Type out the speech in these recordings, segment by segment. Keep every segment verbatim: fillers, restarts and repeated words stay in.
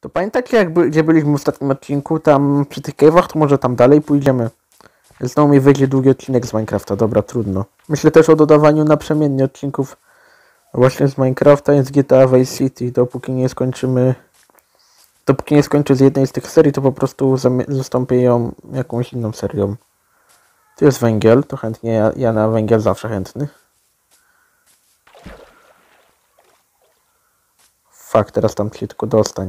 To pamiętacie, jak by, gdzie byliśmy w ostatnim odcinku, tam przy tych cave'ach, to może tam dalej pójdziemy. Znowu mi wyjdzie długi odcinek z Minecrafta, dobra, trudno. Myślę też o dodawaniu naprzemiennie odcinków właśnie z Minecrafta i z G T A Vice City, dopóki nie skończymy... Dopóki nie skończę z jednej z tych serii, to po prostu zastąpię ją jakąś inną serią. Tu jest węgiel, to chętnie, ja, ja na węgiel zawsze chętny. Fakt, teraz tam się tylko dostań.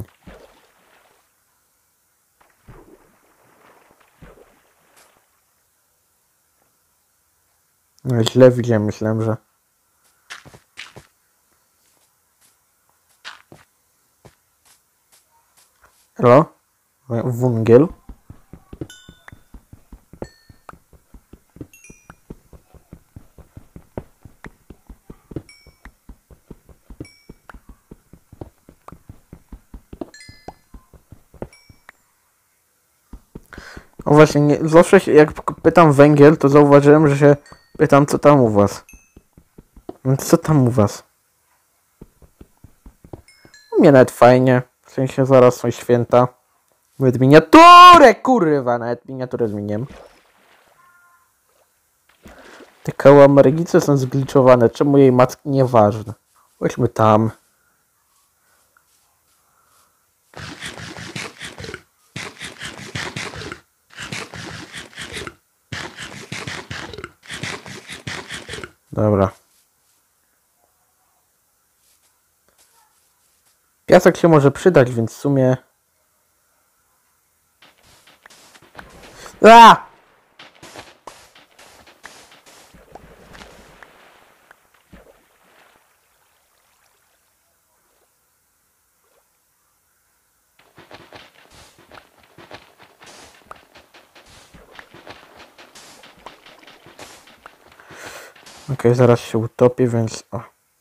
No, źle widziałem, myślałem, że... Halo? Węgiel? O właśnie, nie, zawsze się, jak pytam węgiel, to zauważyłem, że się pytam, co tam u was. No co tam u was? U mnie nawet fajnie. W sensie zaraz są święta. Nawet miniaturę, kurwa, nawet miniaturę zmieniłem. Te kałamargice są zgliczowane. Czemu jej matki nieważne? Chodźmy tam. Dobra. Piasek się może przydać, więc w sumie... A! Okej, okay, zaraz się utopi, więc... O.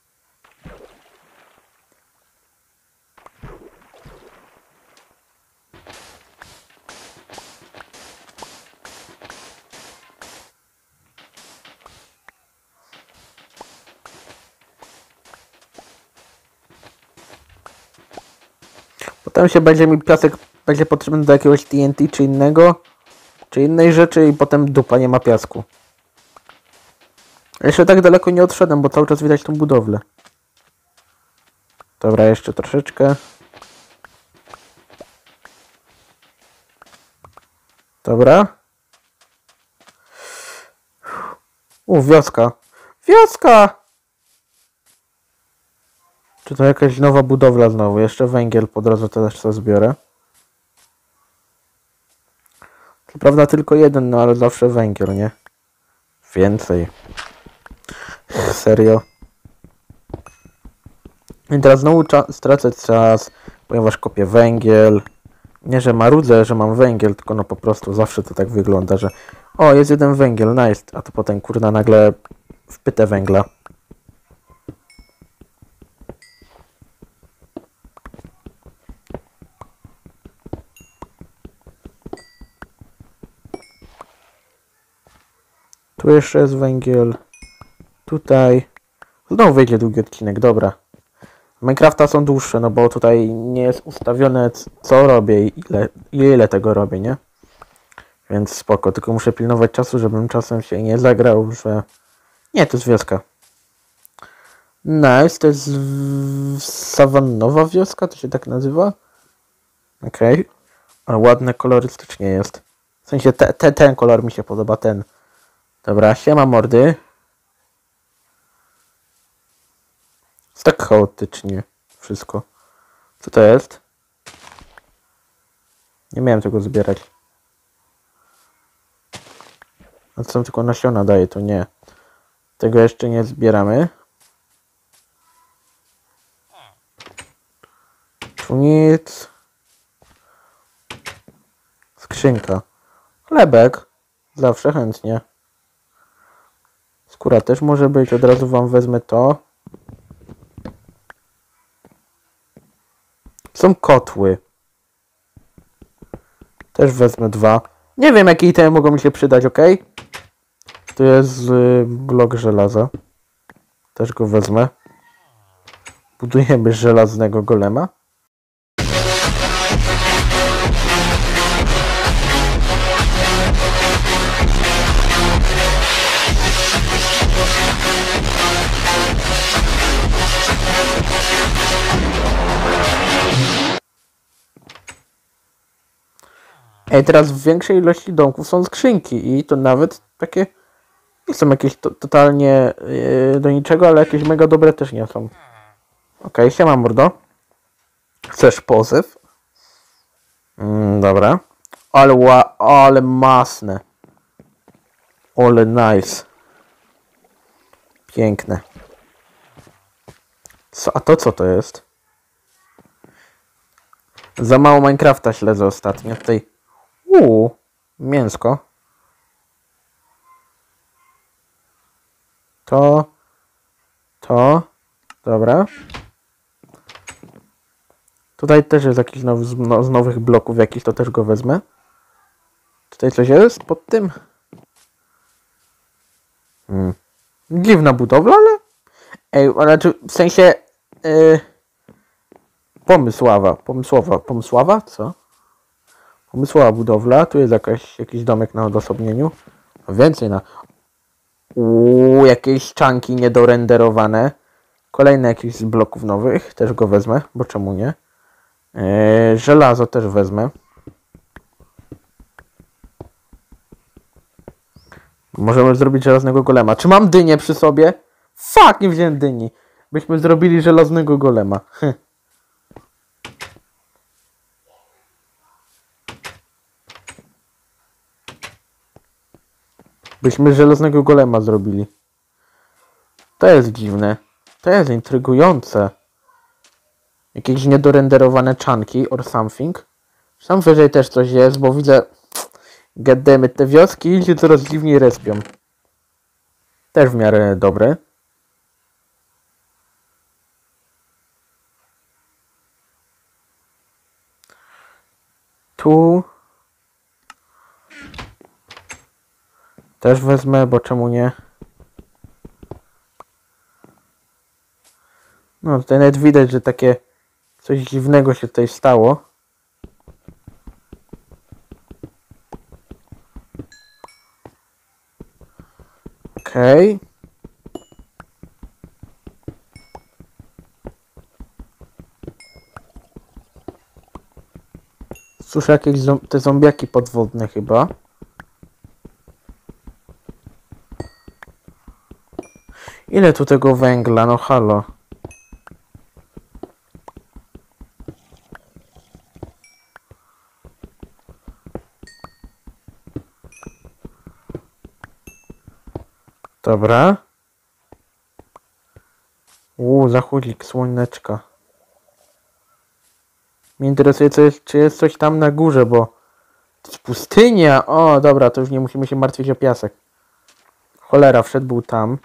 Potem się będzie mi piasek będzie potrzebny do jakiegoś T N T czy innego, czy innej rzeczy i potem dupa, nie ma piasku. Jeszcze tak daleko nie odszedłem, bo cały czas widać tą budowlę. Dobra, jeszcze troszeczkę. Dobra. U, wioska. Wioska! Czy to jakaś nowa budowla znowu? Jeszcze węgiel po drodze też co zbiorę. Co prawda tylko jeden, no ale zawsze węgiel, nie? Więcej. Serio. I teraz znowu stracę czas, ponieważ kopię węgiel. Nie, że marudzę, że mam węgiel, tylko no po prostu zawsze to tak wygląda, że o, jest jeden węgiel, nice, a to potem kurna nagle wpytę węgla. Tu jeszcze jest węgiel. Tutaj. Znowu wyjdzie długi odcinek, dobra. Minecrafta są dłuższe, no bo tutaj nie jest ustawione co robię i ile, ile tego robię, nie? Więc spoko, tylko muszę pilnować czasu, żebym czasem się nie zagrał, że... Nie, to jest wioska. Nice, to jest sawannowa wioska, to się tak nazywa? Okej. Okay. Ale ładne kolorystycznie jest. W sensie te, te, ten kolor mi się podoba, ten. Dobra, siema mordy. Jest tak chaotycznie wszystko. Co to jest? Nie miałem tego zbierać. A co tylko nasiona daje, to nie. Tego jeszcze nie zbieramy. Tu nic. Skrzynka. Chlebek. Zawsze chętnie. Skóra też może być. Od razu wam wezmę to. Są kotły. Też wezmę dwa. Nie wiem, jakie itemy mogą mi się przydać, ok? Tu jest y, blok żelaza. Też go wezmę. Budujemy żelaznego golema. Ej, teraz w większej ilości domków są skrzynki i to nawet takie nie są jakieś to, totalnie yy, do niczego, ale jakieś mega dobre też nie są. Okej, okay, siema mordo. Chcesz pozew? Mm, dobra. Ale ła, ale masne. Ale nice. Piękne. Co, a to co to jest? Za mało Minecrafta śledzę ostatnio. Tutaj. Uuu, mięsko. To. To. Dobra. Tutaj też jest jakiś nowy, z, no, z nowych bloków jakiś, to też go wezmę. Tutaj coś jest pod tym? Hmm. Dziwna budowla, ale... Ej, ale czy w sensie... Yy... Pomysława, pomysłowa, pomysława? Co? Pomysłowa budowla, tu jest jakaś, jakiś domek na odosobnieniu. Więcej na... Uuu, jakieś czanki niedorenderowane. Kolejne jakieś z bloków nowych, też go wezmę, bo czemu nie? Yy, żelazo też wezmę. Możemy zrobić żelaznego golema. Czy mam dynię przy sobie? Fuck, nie wziąłem dyni. Byśmy zrobili żelaznego golema. Hm. Byśmy żelaznego golema zrobili. To jest dziwne. To jest intrygujące. Jakieś niedorenderowane czanki or something. Sam wyżej też coś jest, bo widzę... Goddammit, te wioski się coraz dziwniej respią. Też w miarę dobre. Tu... Też wezmę, bo czemu nie? No tutaj nawet widać, że takie coś dziwnego się tutaj stało. Okej. Okay. Słyszę jakieś zom- te zombiaki podwodne chyba. Ile tu tego węgla? No halo. Dobra. Uuu, zachódzik słoneczka. Mnie interesuje, co jest, czy jest coś tam na górze, bo to jest pustynia. O, dobra, to już nie musimy się martwić o piasek. Cholera, wszedł był tam.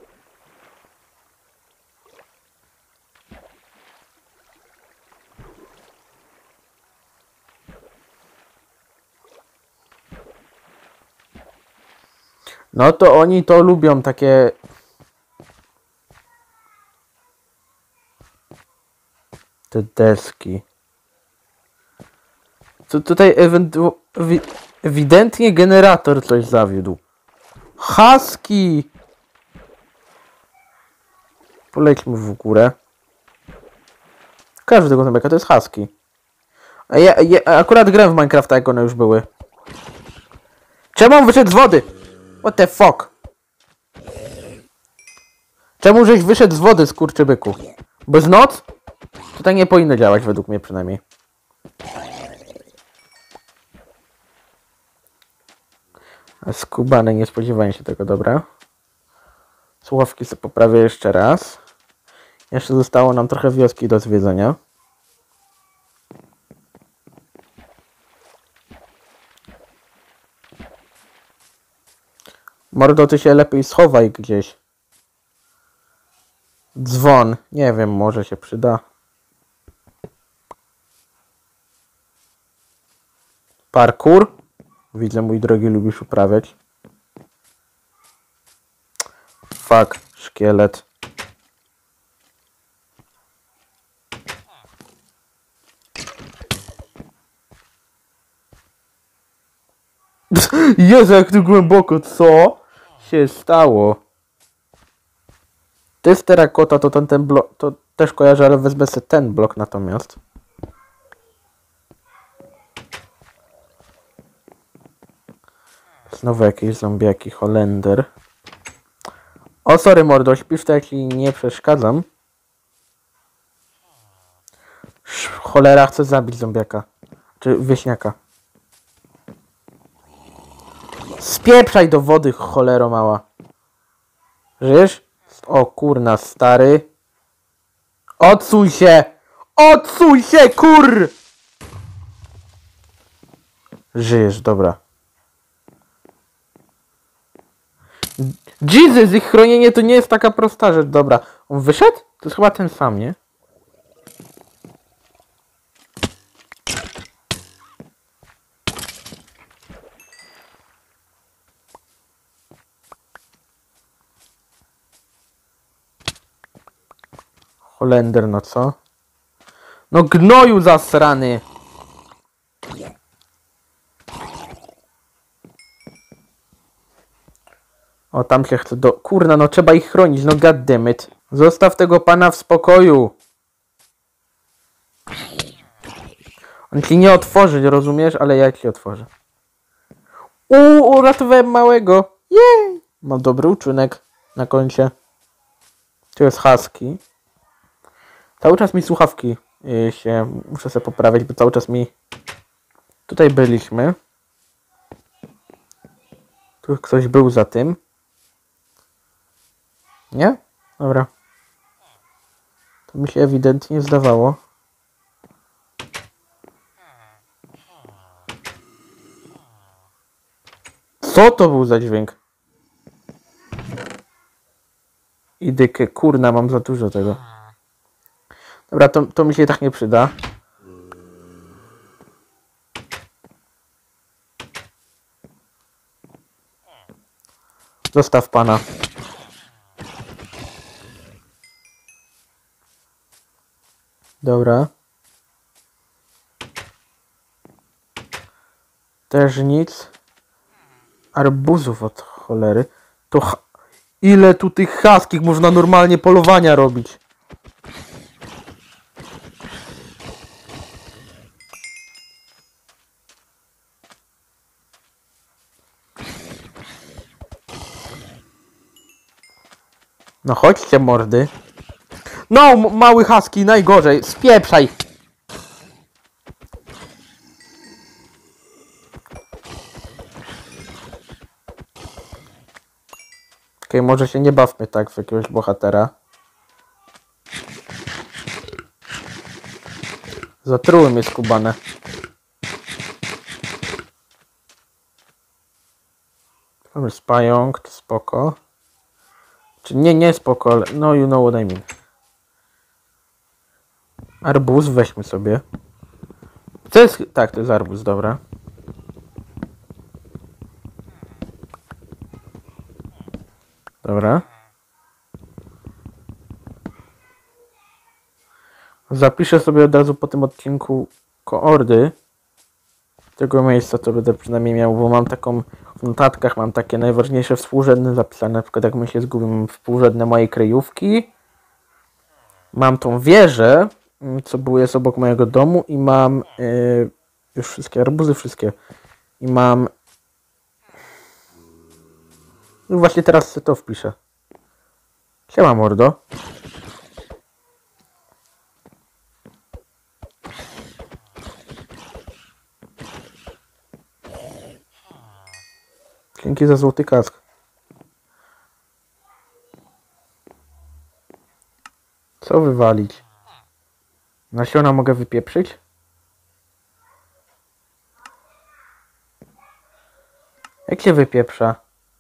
No to oni to lubią, takie... Te deski. To tutaj ewentu... ewidentnie generator coś zawiódł. Husky! Polećmy w górę. Każdy tego zębeka to jest husky. A ja, ja akurat grałem w Minecrafta, jak one już były. Czemu on wyszedł z wody? What the fuck? Czemu żeś wyszedł z wody, skurczybyku? Bo jest noc? To tak nie powinno działać, według mnie przynajmniej. Skubany, nie spodziewałem się tego, dobra. Słuchawki sobie poprawię jeszcze raz. Jeszcze zostało nam trochę wioski do zwiedzenia. Mordo, ty się lepiej schowaj gdzieś. Dzwon. Nie wiem, może się przyda. Parkour. Widzę, mój drogi, lubisz uprawiać. Fuck, szkielet. Jezu, jak tu głęboko, co się stało? To jest terakota, to ten, ten blok, to też kojarzę, ale wezmę sobie ten blok natomiast. Znowu jakieś zombiaki, Holender. O, sorry mordo, śpisz to, jak ci nie przeszkadzam. Sz, cholera, chcę zabić zombiaka. Czy wieśniaka. Spieprzaj do wody, cholero mała. Żyjesz? O kurna, stary. Odsuń się! Odsuń się, kur! Żyjesz, dobra. Jesus, ich chronienie to nie jest taka prosta rzecz, dobra. On wyszedł? To jest chyba ten sam, nie? Holender, no co? No gnoju zasrany! O, tam się chce do... Kurna, no trzeba ich chronić, no goddammit. Zostaw tego pana w spokoju. On ci nie otworzy, rozumiesz? Ale ja ci otworzę. Uuu, uratowałem małego. Jej! Mam dobry uczynek na koncie. To jest husky. Cały czas mi słuchawki yy, się... Muszę sobie poprawić, bo cały czas mi... Tutaj byliśmy. Tu ktoś był za tym. Nie? Dobra. To mi się ewidentnie zdawało. Co to był za dźwięk? Idykę, kurna, mam za dużo tego. Dobra, to, to mi się tak nie przyda. Zostaw pana. Dobra. Też nic. Arbuzów od cholery. To ile tu tych haskich można normalnie polowania robić? No chodźcie mordy. No mały husky najgorzej. Spieprzaj. Okej, okay, może się nie bawmy tak w jakiegoś bohatera. Zatruły mnie skubane. Mamy spająk, to spoko. Czy nie, nie spoko, ale no you know what I mean. Arbuz weźmy sobie. To jest, tak, to jest arbuz, dobra. Dobra. Zapiszę sobie od razu po tym odcinku koordy tego miejsca, co będę przynajmniej miał, bo mam taką, w notatkach mam takie najważniejsze współrzędne zapisane, na przykład jak my się zgubię, mam współrzędne mojej kryjówki. Mam tą wieżę, co było jest obok mojego domu i mam yy, już wszystkie arbuzy, wszystkie. I mam... No właśnie teraz sobie to wpiszę. Siema mordo. Dzięki za złoty kask. Co wywalić? Nasiona mogę wypieprzyć? Jak się wypieprza?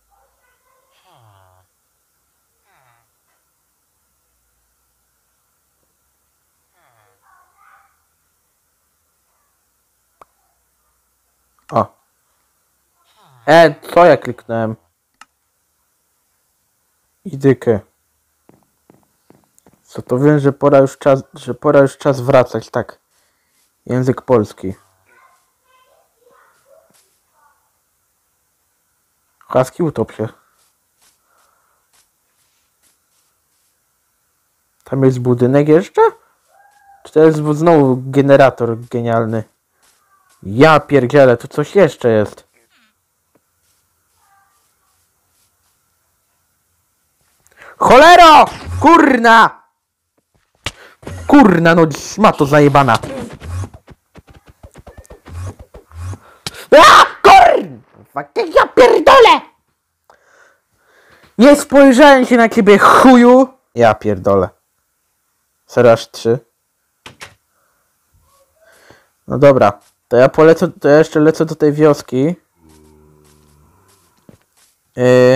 O. E, co ja kliknąłem? Idykę. Co to wiem, że pora już czas, że pora już czas wracać, tak. Język polski. Husky utop się. Tam jest budynek jeszcze? Czy to jest znowu generator genialny? Ja pierdzielę, tu coś jeszcze jest. Cholero! Kurna! Kurna, no szmato zajebana. A, kurwa, ja pierdolę! Nie spojrzałem się na ciebie, chuju! Ja pierdolę. Serio aż trzy. No dobra, to ja polecę, to ja jeszcze lecę do tej wioski. Yy...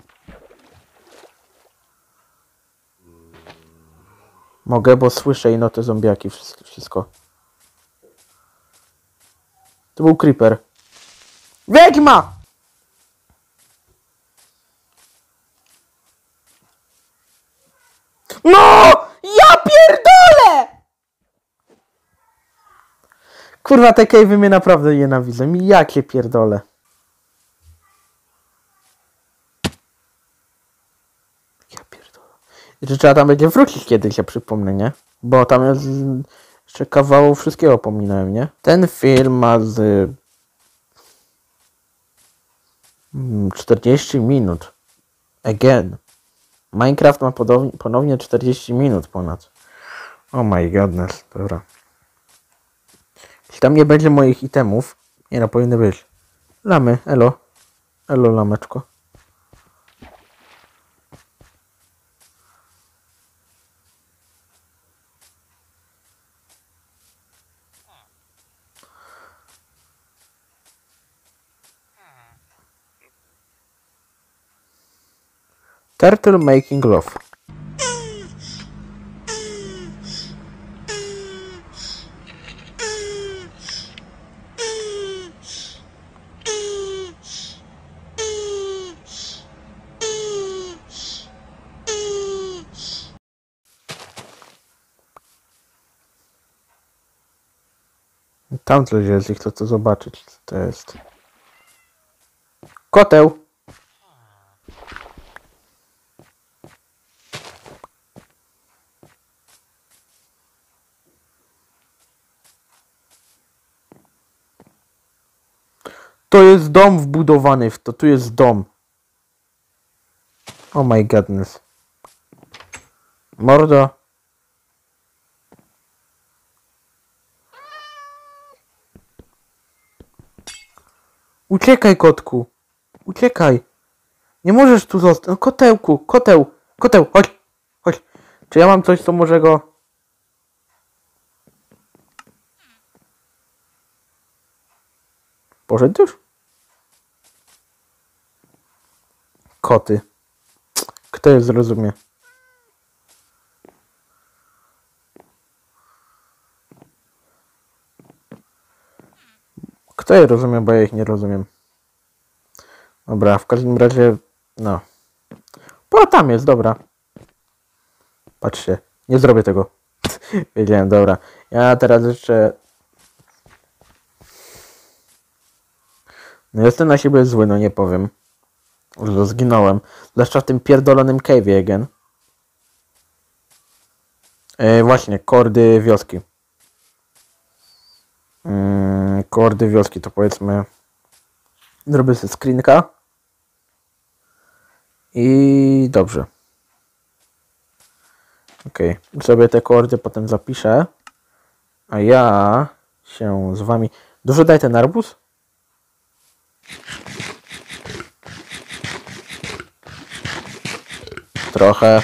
Mogę, bo słyszę ino te zombiaki, wszystko. To był creeper. Wiedźma! No! Ja pierdolę! Kurwa, te cave'y mnie naprawdę nienawidzą. Jakie pierdolę. Ja pierdolę. I że trzeba tam będzie wrócić kiedyś, ja przypomnę, nie? Bo tam jest jeszcze kawał wszystkiego pominąłem, nie? Ten film ma z czterdzieści minut. Again. Minecraft ma podobnie, ponownie czterdzieści minut ponad. Oh my godness. Dobra. Jeśli tam nie będzie moich itemów, nie no, powinny być. Lamy, elo. Elo, lameczko. Turtle making love. Tam coś jest i chcę to zobaczyć, co to jest. Koteł! To jest dom wbudowany w to, tu jest dom. Oh my godness. Mordo. Uciekaj, kotku. Uciekaj. Nie możesz tu zostać. No, kotełku, koteł, koteł, chodź, chodź. Czy ja mam coś, co może go... Poszedł już? Koty. Kto je zrozumie? Kto je rozumie, bo ja ich nie rozumiem. Dobra, w każdym razie... No. Po, tam jest, dobra. Patrzcie, nie zrobię tego. Wiedziałem, dobra. Ja teraz jeszcze... No jestem na siebie zły, no nie powiem. Że zginąłem. Zwłaszcza w tym pierdolonym cave'ie again. Yy, właśnie, kordy wioski. Yy, kordy wioski to powiedzmy... Zrobię sobie screenka. I dobrze. Okej, okay. Sobie te kordy potem zapiszę. A ja się z wami... Dużo daj ten arbuz? Trochę.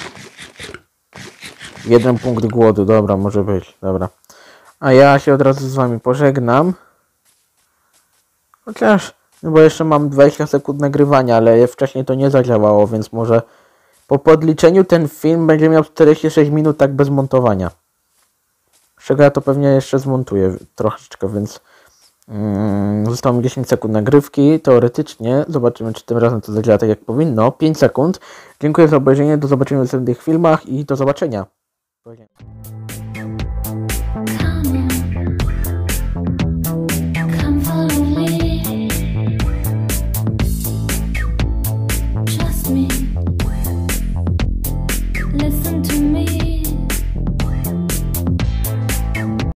Jeden punkt głodu, dobra, może być, dobra. A ja się od razu z wami pożegnam. Chociaż, no bo jeszcze mam dwadzieścia sekund nagrywania, ale wcześniej to nie zadziałało, więc może po podliczeniu ten film będzie miał czterdzieści sześć minut tak bez montowania. Z czego ja to pewnie jeszcze zmontuję troszeczkę, więc mm, zostało mi dziesięć sekund nagrywki. Teoretycznie zobaczymy, czy tym razem to zadziała tak jak powinno. pięć sekund. Dziękuję za obejrzenie, do zobaczenia w następnych filmach i do zobaczenia.